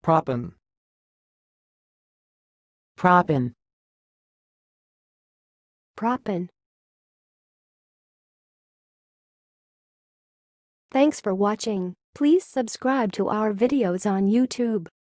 Propugn. Propugn. Propugn. Thanks for watching. Please subscribe to our videos on YouTube.